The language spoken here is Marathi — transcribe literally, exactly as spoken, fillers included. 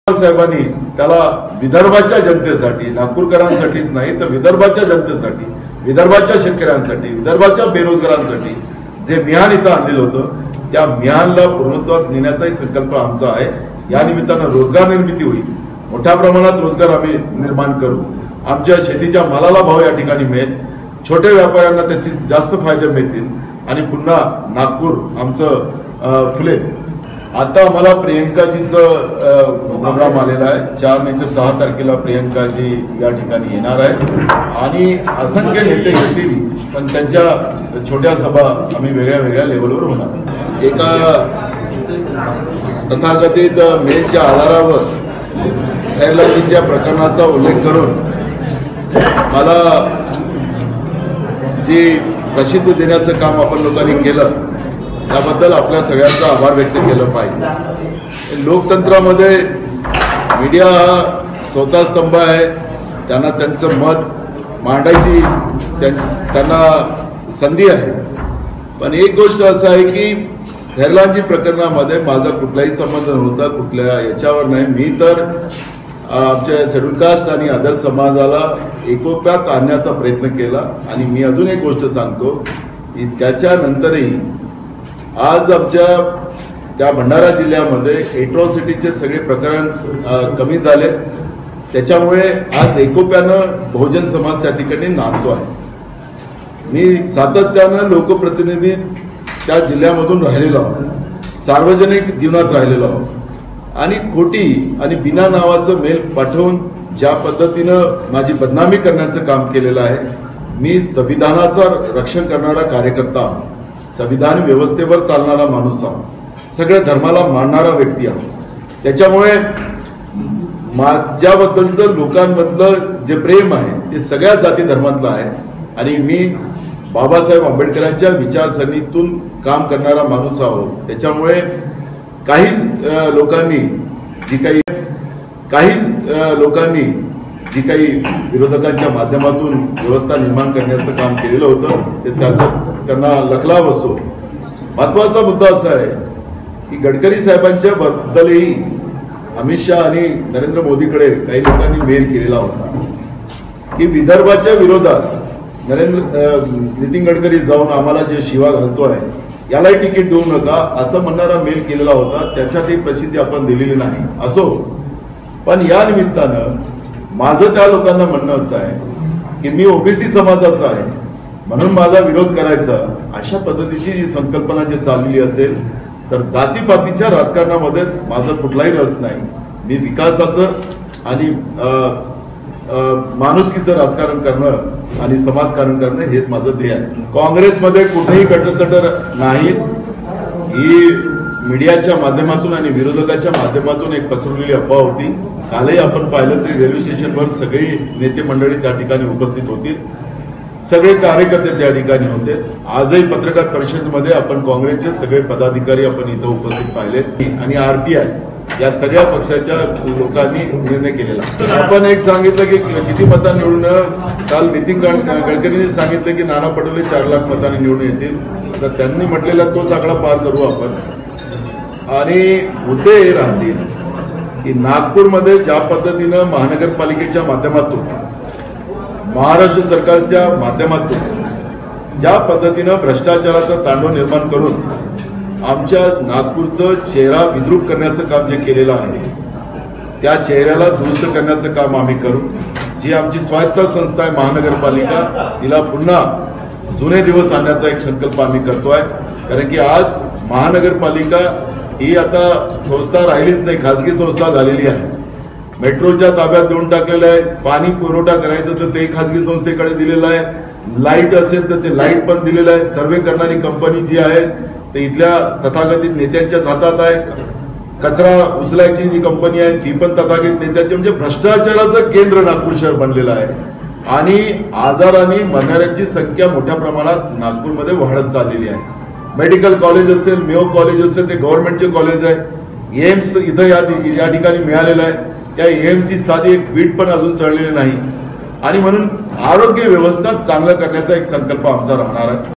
साहेबांनी त्याला विदर्भाच्या जनतेसाठी, नागपूरकरांसाठीच नाही तर विदर्भाच्या जनतेसाठी, विदर्भाच्या शेतकऱ्यांसाठी, विदर्भाच्या बेरोजगारांसाठी जे मिहान इथं आणलेलं होतं त्या मिहानला पूर्णत्वास नेण्याचाही संकल्प आमचा आहे। या निमित्तानं रोजगार निर्मिती होईल, मोठ्या प्रमाणात रोजगार आम्ही निर्माण करू, आमच्या शेतीच्या मालाला भाव या ठिकाणी मिळेल, छोट्या व्यापाऱ्यांना त्याचे जास्त फायदे मिळतील आणि पुन्हा नागपूर आमचं फुलेल। आता मला प्रियंकाजीचं प्रोग्राम आलेला आहे, चार नाही तर सहा तारखेला प्रियंकाजी या ठिकाणी येणार आहे आणि असंख्य नेते येतील, पण त्यांच्या छोट्या सभा आम्ही वेगळ्या वेगळ्या लेवलवर होणार। एका तथाकथित मेलच्या आधारावर खैरलाजींच्या प्रकरणाचा उल्लेख करून मला जी प्रसिद्धी देण्याचं काम आपण लोकांनी केलं त्याबद्दल आपल्या सगळ्यांचा आभार व्यक्त केलं पाहिजे। लोकतंत्रामध्ये मीडिया हा चौथा स्तंभ आहे, त्यांना त्यांचं मत मांडायची त्यांना संधी आहे, पण एक गोष्ट असं आहे की खैरलाजी प्रकरणामध्ये माझा कुठलाही संबंध नव्हता, कुठल्या याच्यावर नाही। मी तर आमच्या शेड्यूल कास्ट आणि अदर समाजाला एकोप्यात आणण्याचा प्रयत्न केला आणि मी अजून एक गोष्ट सांगतो की त्याच्यानंतरही आज आमच्या त्या भंडारा जिल्ह्यामध्ये एट्रॉसिटीचे सगळे प्रकरण कमी झाले, त्याच्यामुळे आज एकोप्यानं बहुजन समाज त्या ठिकाणी नांदतो आहे। मी सातत्यानं लोकप्रतिनिधी त्या जिल्ह्यामधून राहिलेलो आहोत, सार्वजनिक जीवनात राहिलेलो आहोत आणि खोटी आणि बिना नावाचं मेल पाठवून ज्या पद्धतीनं माझी बदनामी करण्याचं काम केलेलं आहे, मी संविधानाचं रक्षण करणारा कार्यकर्ता आहोत, संविधान व्यवस्थेवर चालणारा माणूस आहोत, सगळ्या धर्माला मानणारा व्यक्ती आहोत, त्याच्यामुळे माझ्याबद्दलचं लोकांमधलं जे प्रेम आहे ते सगळ्या जाती धर्मातलं आहे आणि मी बाबासाहेब आंबेडकरांच्या विचारसरणीतून काम करणारा माणूस आहोत। त्याच्यामुळे काही लोकांनी जी काही काही लोकांनी जी काही विरोधकांच्या माध्यमातून व्यवस्था निर्माण करण्याचं काम केलेलं होतं ते त्याच्यात त्यांना लकला बसो। महत्वाचा मुद्दा असा आहे की गडकरी साहेबांच्या बद्दलही अमित शहा आणि नरेंद्र मोदीकडे काही लोकांनी मेल केलेला होता की विदर्भाच्या विरोधात नरेंद्र नितीन गडकरी जाऊन आम्हाला जे शिवा घालतो आहे यालाही तिकीट देऊ नका असं म्हणणारा मेल केलेला होता, त्याच्यातही प्रसिद्धी आपण दिलेली नाही असो, पण या निमित्तानं माझं त्या लोकांना म्हणणं असं आहे की मी ओबीसी समाजाचा आहे म्हणून माझा विरोध करायचा, अशा पद्धतीची जी संकल्पना जी चाललेली असेल तर जातीपातीच्या राजकारणामध्ये माझा कुठलाही रस नाही। मी विकासाचं आणि माणुसकीचं राजकारण करणं आणि समाजकारण करणं हेच माझं ध्येय आहे। काँग्रेसमध्ये कुठेही गटतट नाहीत, ही मीडियाच्या माध्यमातून आणि विरोधकाच्या माध्यमातून एक पसरवलेली अफवा होती। कालही आपण पाहिलं तरी रेल्वे स्टेशनवर सगळी नेते मंडळी त्या ठिकाणी उपस्थित होती, सगळे कार्यकर्ते त्या ठिकाणी होते। आजही पत्रकार परिषदेमध्ये आपण काँग्रेसचे सगळे पदाधिकारी आपण इथं उपस्थित पाहिले आणि आरपीआय या सगळ्या पक्षाच्या लोकांनी निर्णय केलेला। आपण एक सांगितलं की किती मतांनी निवडून, काल नितीन गडकरींनी सांगितलं की नाना पटोले चार लाख मतांनी निवडून येतील, तर त्यांनी म्हटलेला तोच आकडा पार करू आपण आणि मुद्दे हे राहतील की नागपूरमध्ये ज्या पद्धतीनं महानगरपालिकेच्या माध्यमातून, महाराष्ट्र सरकारच्या माध्यमातून ज्या पद्धतीनं भ्रष्टाचाराचा तांडव निर्माण करून आमच्या नागपूरचं चेहरा विद्रूप करण्याचं काम जे केलेलं आहे त्या चेहऱ्याला दुरुस्त करण्याचं काम आम्ही करू। जी आमची स्वायत्त संस्था आहे महानगरपालिका, तिला पुन्हा जुने दिवस आणण्याचा एक संकल्प आम्ही करतोय, कारण की आज महानगरपालिका ही आता संस्था राहिलीच नाही, खाजगी संस्था झालेली आहे। मेट्रोच्या ताब्यात देऊन टाकलेलं आहे, पाणी पुरवठा करायचं तर ते खाजगी संस्थेकडे दिलेलं आहे, लाईट असेल तर ते लाईट पण दिलेलं आहे, सर्वे करणारी कंपनी जी आहे ते इथल्या तथाकथित नेत्यांच्याच हातात आहे, कचरा उचलायची जी कंपनी आहे ती पण तथाकथित नेत्यांची, म्हणजे भ्रष्टाचाराचं केंद्र नागपूर शहर बनलेलं आहे आणि आजाराने मरणाऱ्यांची संख्या मोठ्या प्रमाणात नागपूरमध्ये वाढत चाललेली आहे। मेडिकल कॉलेज असेल, मेयो कॉलेज असेल, ते गव्हर्नमेंटचे कॉलेज आहे, एम्स इथं या या ठिकाणी मिळालेलं आहे, त्या एम्सची साधी एक वीट पण अजून चढलेली नाही आणि म्हणून आरोग्य व्यवस्था चांगलं करण्याचा एक संकल्प आमचा राहणार आहे।